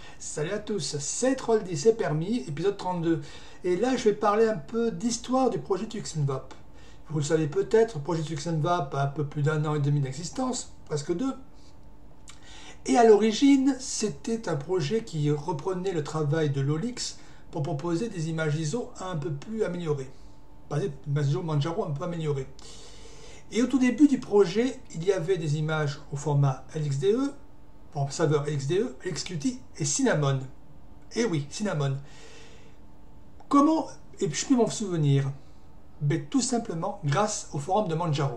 Salut à tous, c'est Troll10, c'est permis, épisode 32. Et là, je vais parler un peu d'histoire du projet Tuxenvap. Vous le savez peut-être, le projet Tuxenvap a un peu plus d'un an et demi d'existence, presque deux. Et à l'origine, c'était un projet qui reprenait le travail de Lolix pour proposer des images ISO un peu plus améliorées. Basées sur Manjaro un peu améliorées. Et au tout début du projet, il y avait des images au format LXDE, en saveur LXDE, LXQT et Cinnamon. Et oui, Cinnamon. Comment et je peux m'en souvenir? Ben, tout simplement grâce au forum de Manjaro.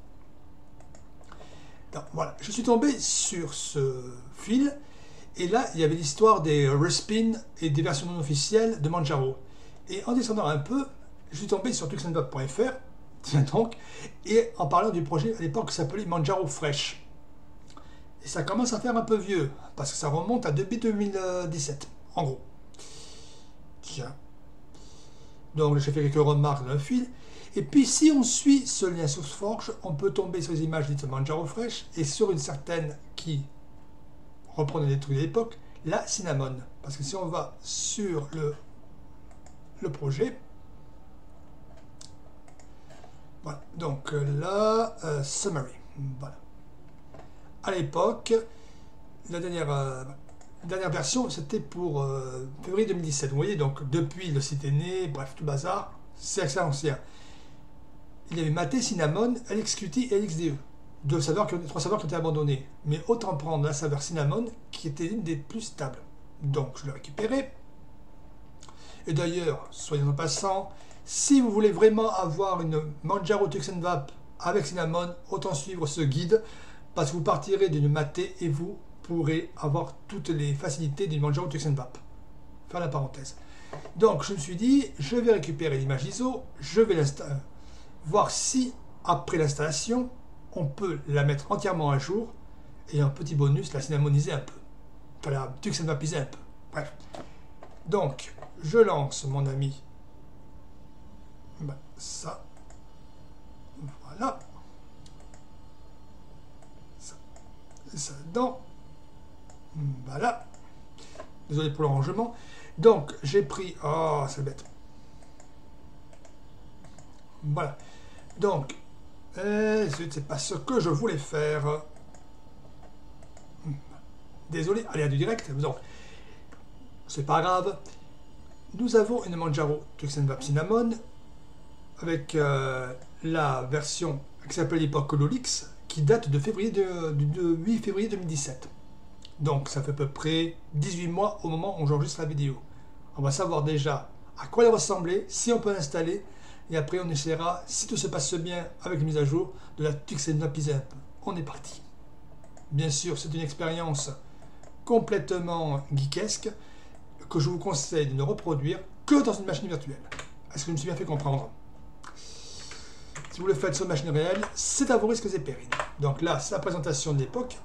Donc, voilà, je suis tombé sur ce fil et là, il y avait l'histoire des respins et des versions non officielles de Manjaro. Et en descendant un peu, je suis tombé sur tuxenvap.fr, tiens donc, et en parlant du projet à l'époque qui s'appelait Manjaro Fresh. Et ça commence à faire un peu vieux, parce que ça remonte à début 2017, en gros. Tiens. Donc j'ai fait quelques remarques dans le fil. Et puis si on suit ce lien SourceForge, on peut tomber sur les images dites Manjaro Fresh, et sur une certaine qui reprenait des trucs de l'époque, la Cinnamon. Parce que si on va sur le projet, voilà, donc là, summary, voilà. À l'époque, la dernière version, c'était pour février 2017. Vous voyez, donc depuis le site est né, bref, tout bazar, c'est assez ancien. Il y avait Maté, Cinnamon, LXQT et LXDE. Trois saveurs qui ont été abandonnés. Mais autant prendre la saveur Cinnamon, qui était l'une des plus stables. Donc je l'ai récupéré. Et d'ailleurs, soyons en passant, si vous voulez vraiment avoir une Manjaro Tuxenvap avec Cinnamon, autant suivre ce guide, parce que vous partirez d'une Maté et vous pourrez avoir toutes les facilités d'une Manjaro Tuxenvap. Fin la parenthèse. Donc je me suis dit, je vais récupérer l'image ISO, je vais voir si après l'installation, on peut la mettre entièrement à jour et en petit bonus, la cinnamoniser un peu. Enfin, la tuxenvapiser un peu. Bref. Donc, je lance mon ami. Ben, ça. Voilà. Ça dedans. Voilà. Désolé pour le rangement. Donc, j'ai pris... Oh, c'est bête. Voilà. Donc, c'est pas ce que je voulais faire. Désolé, allez à du direct. Donc, c'est pas grave. Nous avons une Manjaro Tuxenvap Cinnamon avec la version qui s'appelle l'époque Lolix qui date de 8 février 2017. Donc, ça fait à peu près 18 mois au moment où j'enregistre la vidéo. On va savoir déjà à quoi elle ressemblait, si on peut l'installer. Et après, on essaiera, si tout se passe bien avec la mise à jour, de la tuxenvapiser un peu. On est parti. Bien sûr, c'est une expérience complètement geekesque que je vous conseille de ne reproduire que dans une machine virtuelle. Est-ce que je me suis bien fait comprendre? Si vous le faites sur une machine réelle, c'est à vos risques et périls. Donc là, c'est la présentation de l'époque.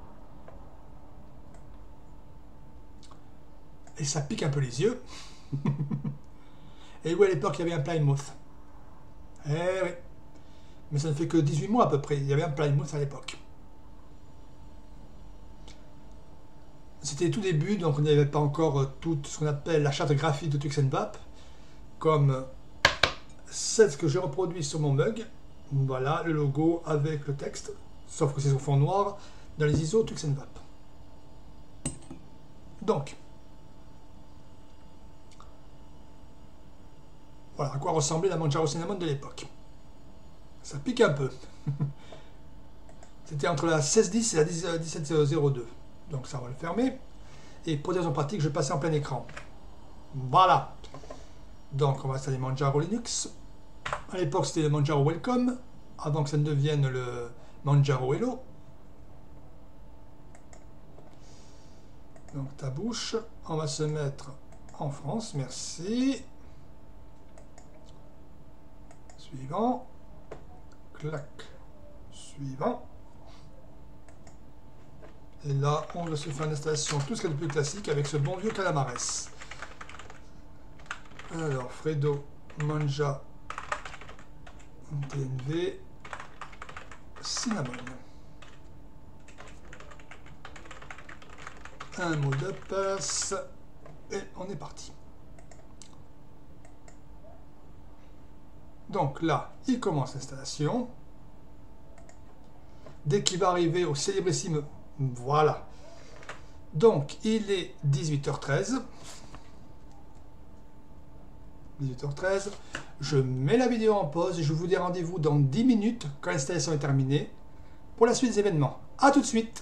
Et ça pique un peu les yeux. Et oui, à l'époque, il y avait un Plymouth. Eh oui. Mais ça ne fait que 18 mois à peu près. Il y avait un Plymouth à l'époque. C'était tout début, donc on n'avait pas encore tout ce qu'on appelle la charte graphique de Tuxenvap, comme celle que j'ai reproduit sur mon mug. Voilà, le logo avec le texte, sauf que c'est sur fond noir, dans les ISO Tuxenvap. Donc, voilà à quoi ressemblait la Manjaro Cinnamon de l'époque. Ça pique un peu. C'était entre la 1610 et la 1702. Donc ça, on va le fermer. Et pour des raisons pratiques, je vais passer en plein écran. Voilà. Donc on va installer Manjaro Linux. À l'époque, c'était le Manjaro Welcome, avant que ça ne devienne le Manjaro Hello. Donc ta bouche, on va se mettre en France, merci. Suivant. Clac. Suivant. Et là, on va se faire une installation, tout ce qu'il y a de plus classique, avec ce bon vieux Calamares. Alors, Fredo, Manja, DNV, Cinnamon. un mot de passe et on est parti. Donc là, il commence l'installation. Dès qu'il va arriver au célébrissime, voilà. Donc il est 18h13. 18h13. Je mets la vidéo en pause et je vous dis rendez-vous dans 10 minutes quand l'installation est terminée pour la suite des événements. A tout de suite.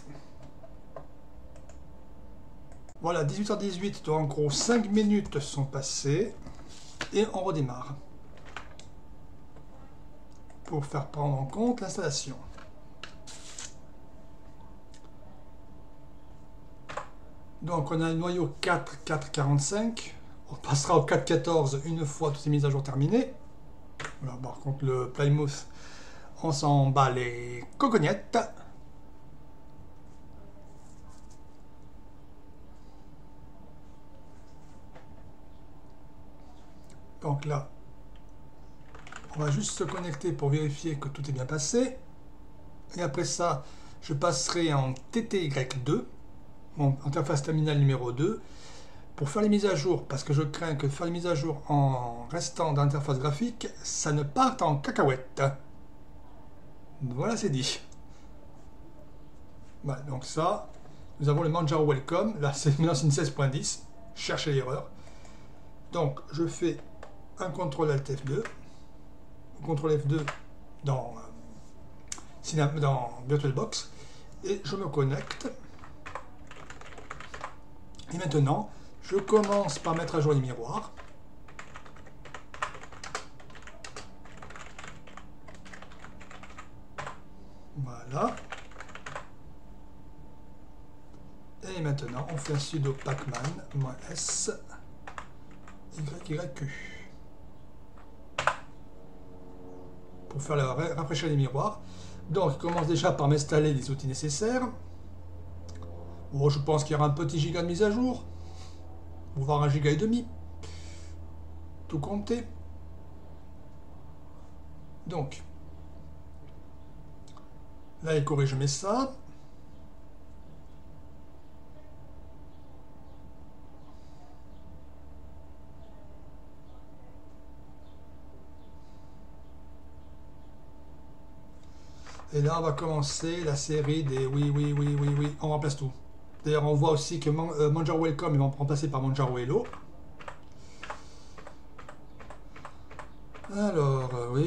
Voilà, 18h18, donc en gros 5 minutes sont passées et on redémarre pour faire prendre en compte l'installation. Donc on a un noyau 4.4.45, on passera au 4.14 une fois toutes ces mises à jour terminées. Voilà, par contre le Plymouth, on s'en bat les cocognettes. Donc là, on va juste se connecter pour vérifier que tout est bien passé. Et après ça, je passerai en TTY2, mon interface terminale numéro 2, pour faire les mises à jour, parce que je crains que faire les mises à jour en restant dans l'interface graphique, ça ne parte en cacahuète. Voilà, c'est dit. Voilà, donc ça, nous avons le Manjaro Welcome, là c'est maintenant une 16.10, cherchez l'erreur. Donc je fais un CTRL ALT F2, CTRL F2 dans VirtualBox, et je me connecte. Et maintenant, je commence par mettre à jour les miroirs. Voilà. Et maintenant, on fait un sudo pacman-s YYQ pour faire le rafraîchir les miroirs. Donc, il commence déjà par m'installer les outils nécessaires. Bon, je pense qu'il y aura un petit giga de mise à jour, voire 1,5 giga, tout compté. Donc, là, il corrige mes ça. Et là, on va commencer la série des oui, on remplace tout. D'ailleurs, on voit aussi que Manjaro Welcome, ils vont remplacer par Manjaro Hello. Alors, oui.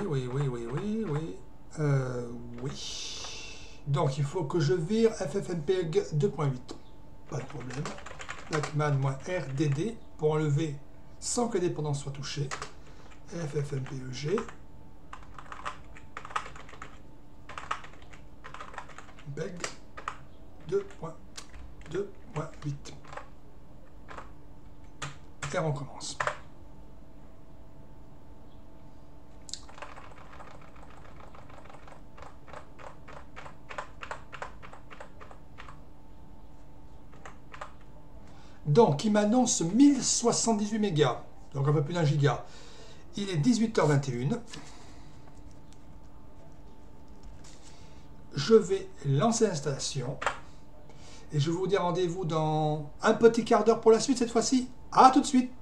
Donc, il faut que je vire FFmpeg 2.8. Pas de problème. Pacman-RDD pour enlever sans que les dépendances soient touchées. FFmpeg PEG 2.2.8. Et on recommence. Donc, il m'annonce 1078 mégas, donc un peu plus d'un giga. Il est 18h21. Je vais lancer l'installation et je vous dis rendez-vous dans un petit quart d'heure pour la suite cette fois-ci. A tout de suite.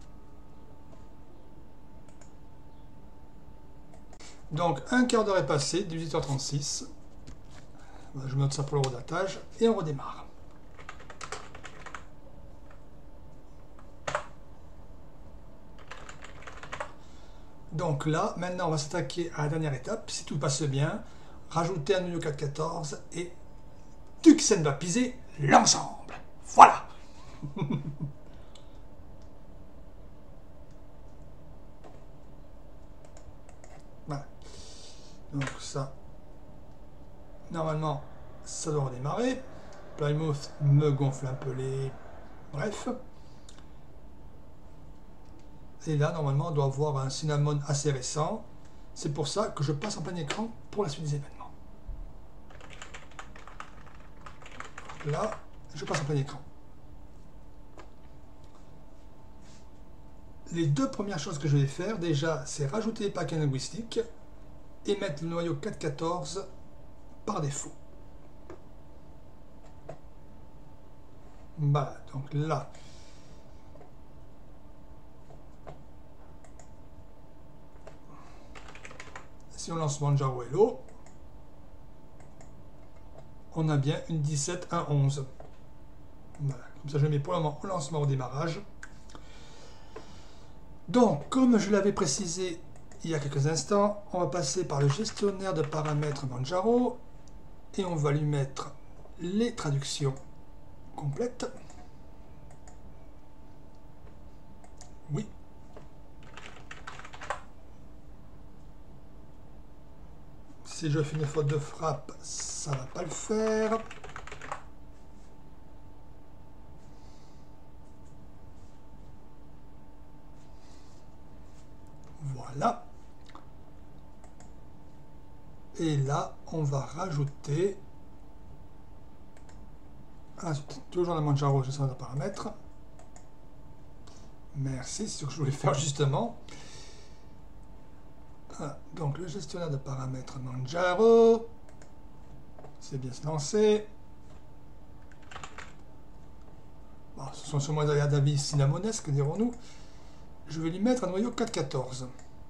Donc un quart d'heure est passé, 18h36. Je note ça pour le redatage et on redémarre. Donc là, maintenant on va s'attaquer à la dernière étape, si tout passe bien. Rajouter un noyau 4.14 et Tuxen va piser l'ensemble. Voilà. Voilà. Donc ça, normalement, ça doit redémarrer. Plymouth me gonfle un peu les... Bref. Et là, normalement, on doit avoir un cinnamon assez récent. C'est pour ça que je passe en plein écran pour la suite des événements. Là, je passe en plein écran. Les deux premières choses que je vais faire, déjà, c'est rajouter les paquets linguistiques et mettre le noyau 4.14 par défaut. Voilà, donc là, si on lance Manjaro Hello, on a bien une 17, un 11. Voilà, comme ça je mets pour le moment au lancement au démarrage. Donc, comme je l'avais précisé il y a quelques instants, on va passer par le gestionnaire de paramètres Manjaro et on va lui mettre les traductions complètes. Oui. Si je fais une faute de frappe, ça va pas le faire. Voilà. Et là, on va rajouter toujours dans Manjaro, gestionnaire de paramètres. Merci, c'est ce que je voulais faire justement. Voilà, donc le gestionnaire de paramètres Manjaro, c'est bien se lancer. Bon, ce sont sûrement d'avis cinnamonesques, dirons-nous. Je vais lui mettre un noyau 4.14.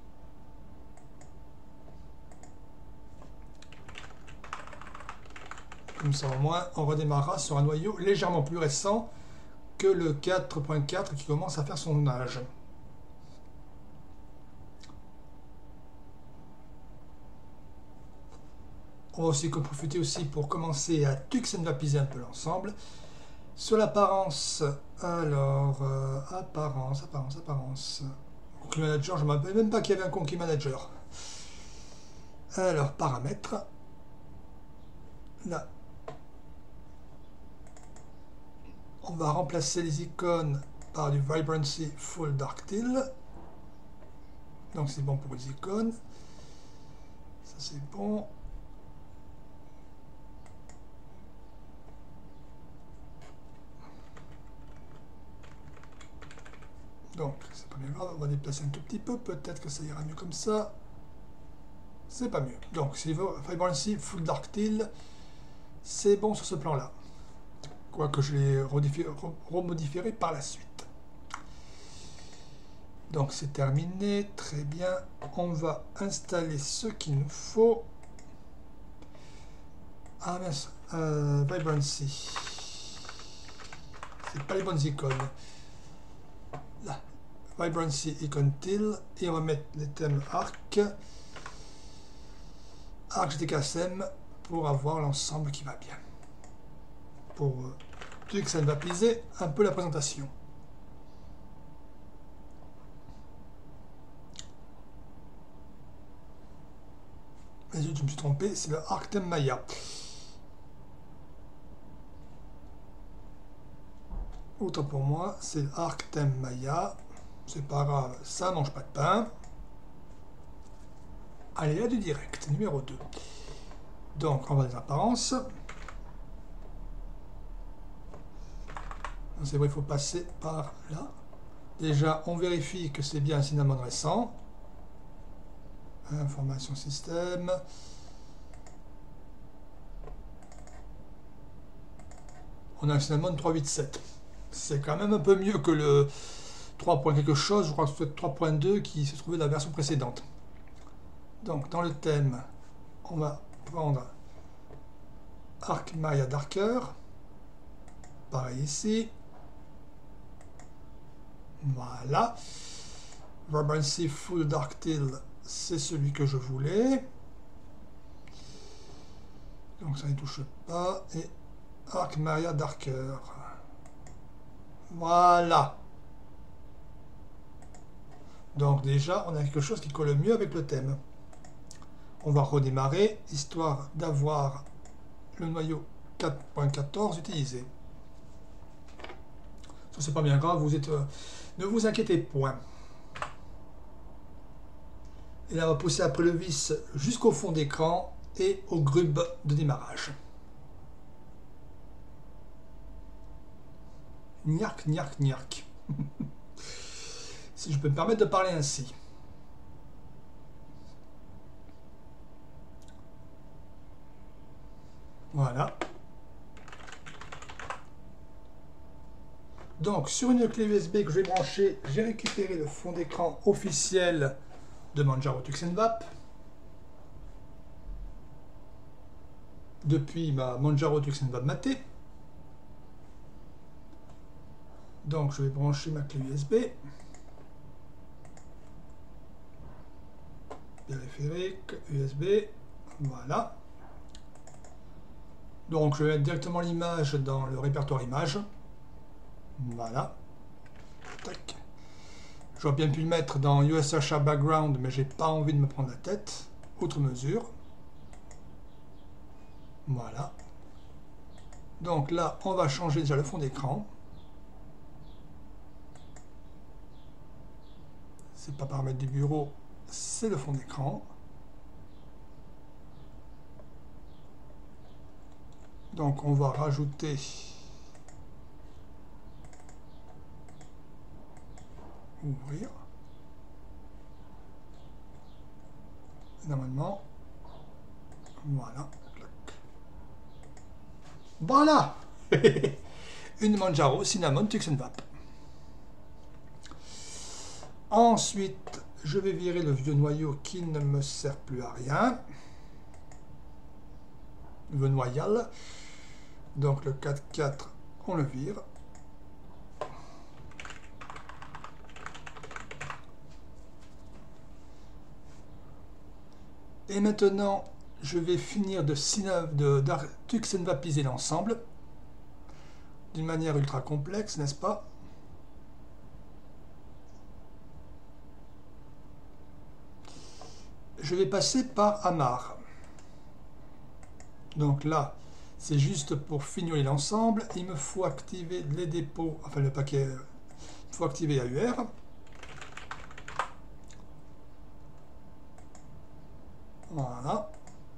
Comme ça, au moins, on redémarrera sur un noyau légèrement plus récent que le 4.4 qui commence à faire son âge. On va aussi profiter aussi pour commencer à tuxenvapiser un peu l'ensemble. Sur l'apparence, alors, apparence. Conquis Manager, je ne me rappelle même pas qu'il y avait un Conquis Manager. Alors, paramètres. Là, on va remplacer les icônes par du Vibrancy Full Dark Teal. Donc c'est bon pour les icônes. Ça c'est bon. Donc c'est pas bien grave, on va déplacer un tout petit peu, peut-être que ça ira mieux comme ça. C'est pas mieux. Donc c'est Vibrancy Full Dark Teal, c'est bon sur ce plan-là. Quoique je l'ai remodifieré par la suite. Donc c'est terminé, très bien. On va installer ce qu'il nous faut. Ah mince, Vibrancy. C'est pas les bonnes icônes. Là, Vibrancy Icon Teal. Et on va mettre les thèmes Arc. Arc GTK-SM pour avoir l'ensemble qui va bien. Pour que ça va plier un peu la présentation. Mais je me suis trompé, c'est le Arctem Maya. Autant pour moi, c'est le Arctem Maya. C'est pas grave, ça mange pas de pain. Allez, là du direct, numéro 2. Donc, on va les apparences. C'est vrai, il faut passer par là. Déjà, on vérifie que c'est bien un cinnamon récent. Information système. On a un cinnamon 387. C'est quand même un peu mieux que le 3. quelque chose, je crois que c'est 3.2 qui se trouvait dans la version précédente. Donc dans le thème, on va prendre Arc Maya Darker. Pareil ici. Voilà. Vibrancy Full Dark Teal, c'est celui que je voulais. Donc ça ne touche pas. Et Arc Maya Darker. Voilà. Donc déjà, on a quelque chose qui colle mieux avec le thème. On va redémarrer, histoire d'avoir le noyau 4.14 utilisé. Ça c'est pas bien grave, ne vous inquiétez point. Et là on va pousser après le vis jusqu'au fond d'écran et au grub de démarrage. Niark, niark, niark. Si je peux me permettre de parler ainsi. Voilà. Donc sur une clé USB que je vais brancher, j'ai récupéré le fond d'écran officiel de Manjaro Tuxenwap depuis ma Manjaro Tuxenwap Mate. Donc je vais brancher ma clé USB. Périphérique, USB, voilà. Donc je vais mettre directement l'image dans le répertoire images. Voilà. Tac. J'aurais bien pu le mettre dans USHA Background, mais j'ai pas envie de me prendre la tête. Outre mesure. Voilà. Donc là, on va changer déjà le fond d'écran. C'est pas paramètre du bureau, c'est le fond d'écran. Donc on va rajouter ouvrir. Normalement. Voilà. Voilà. Une Manjaro Cinnamon Tuxenwap. Ensuite, je vais virer le vieux noyau qui ne me sert plus à rien. Le noyal. Donc le 4.4, on le vire. Et maintenant, je vais finir de Tuxenwapiser l'ensemble d'une manière ultra complexe, n'est-ce pas? Je vais passer par Amar. Donc là, c'est juste pour fignoler l'ensemble. Il me faut activer les dépôts, enfin le paquet, il faut activer AUR. Voilà.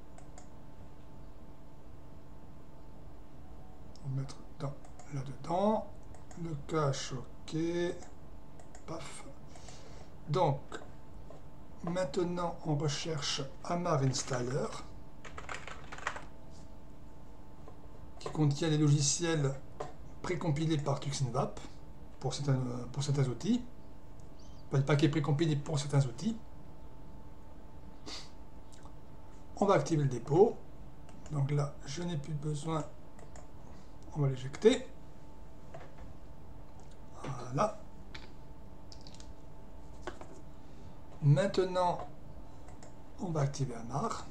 On va mettre là-dedans. Le cache, ok. Paf. Donc, maintenant, on recherche Amar Installer, qui contient les logiciels précompilés par Tuxenwap pour certains outils. Pas le paquet précompilé pour certains outils. On va activer le dépôt. Donc là, je n'ai plus besoin. On va l'éjecter. Voilà. Maintenant, on va activer Amar.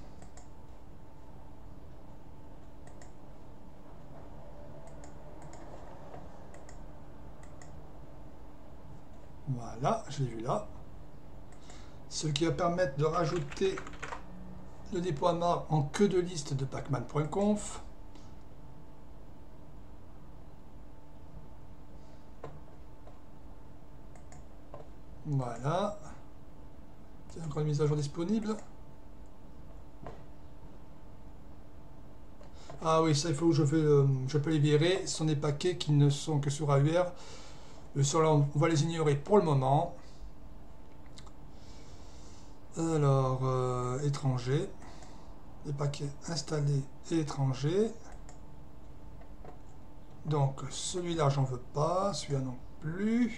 Voilà, je l'ai vu là. Ce qui va permettre de rajouter le dépôt Amar en queue de liste de pacman.conf. Voilà. C'est encore une mise à jour disponible. Ah oui, ça il faut que je peux les virer. Ce sont des paquets qui ne sont que sur AUR. Sur là, on va les ignorer pour le moment. Alors, étranger. Les paquets installés et étrangers. Donc, celui-là, j'en veux pas. Celui-là non plus.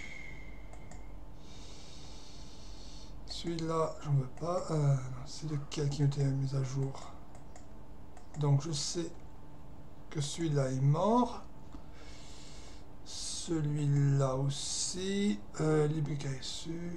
Celui-là, j'en veux pas. C'est lequel qui a été mis à jour? Donc, je sais que celui-là est mort. Celui-là aussi. LibreKSU.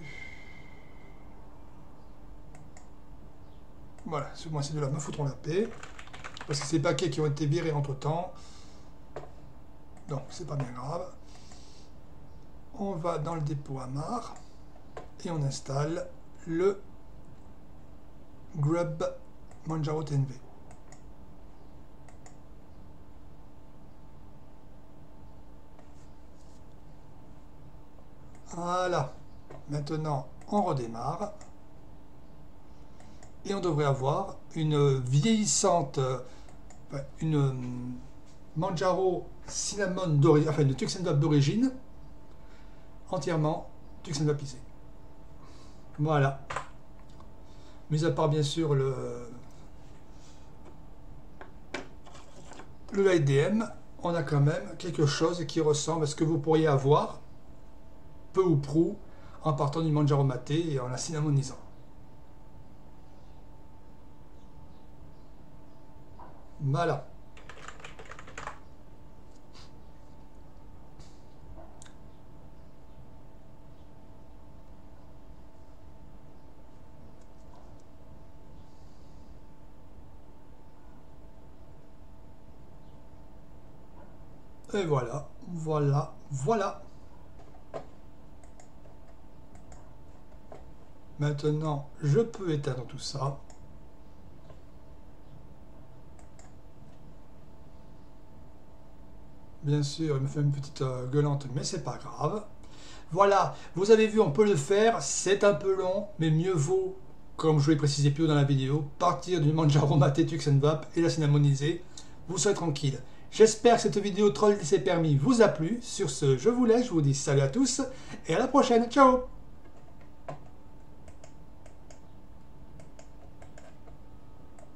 Voilà, ces deux-là me foutront la paix. Parce que c'est des paquets qui ont été virés entre temps. Donc, c'est pas bien grave. On va dans le dépôt Amar. Et on installe le Grub Manjaro TNV. Voilà. Maintenant, on redémarre. Et on devrait avoir une vieillissante, une Manjaro Cinnamon d'origine, enfin une Tuxenwap d'origine, entièrement Tuxenwapisée. Voilà. Mis à part bien sûr le LightDM on a quand même quelque chose qui ressemble à ce que vous pourriez avoir, peu ou prou, en partant du Manjaro maté et en la cinnamonisant. Voilà. Et voilà, voilà, voilà. Maintenant, je peux éteindre tout ça. Bien sûr, il me fait une petite gueulante, mais c'est pas grave. Voilà, vous avez vu, on peut le faire. C'est un peu long, mais mieux vaut, comme je l'ai précisé plus haut dans la vidéo, partir du Manjaro maté Tuxenvap et la cinnamoniser. Vous serez tranquille. J'espère que cette vidéo troll d'essai permis vous a plu. Sur ce, je vous laisse, je vous dis salut à tous et à la prochaine. Ciao!